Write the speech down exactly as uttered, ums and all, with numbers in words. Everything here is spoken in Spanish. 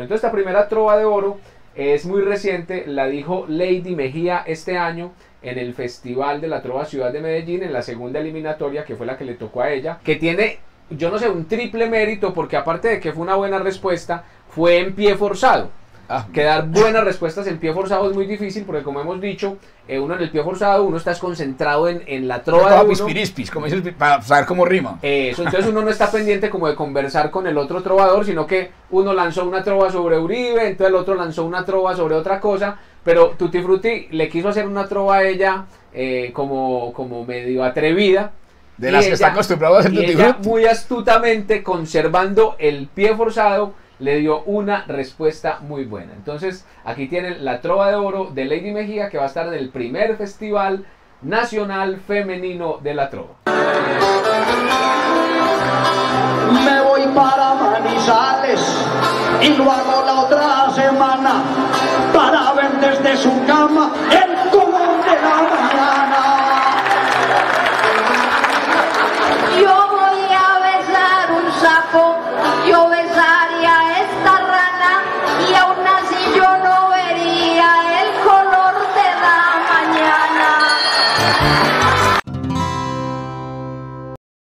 Entonces esta primera trova de oro es muy reciente, la dijo Lady Mejía este año en el Festival de la Trova Ciudad de Medellín, en la segunda eliminatoria, que fue la que le tocó a ella, que tiene, yo no sé, un triple mérito, porque aparte de que fue una buena respuesta, fue en pie forzado. Ah. Que dar buenas respuestas en pie forzado es muy difícil, porque como hemos dicho, eh, uno en el pie forzado, uno está concentrado en, en la trova de uno. Pispirispis, como dice, para saber cómo rima. Eso, entonces uno no está pendiente como de conversar con el otro trovador, sino que uno lanzó una trova sobre Uribe, entonces el otro lanzó una trova sobre otra cosa, pero Tutti Frutti le quiso hacer una trova a ella eh, como, como medio atrevida. De las que está acostumbrado a hacer Tutti Frutti. Muy astutamente, conservando el pie forzado, le dio una respuesta muy buena. Entonces, aquí tienen la trova de oro de Lady Mejía, que va a estar en el primer Festival Nacional Femenino de la Trova. Me voy para Manizales y lo hago la otra semana para ver desde su cama el